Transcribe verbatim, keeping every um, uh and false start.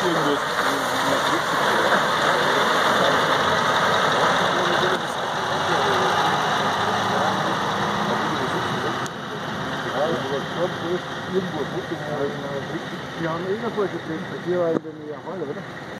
muss. Die haben eh noch vorgetreten, hier in der Nähe Halle, oder?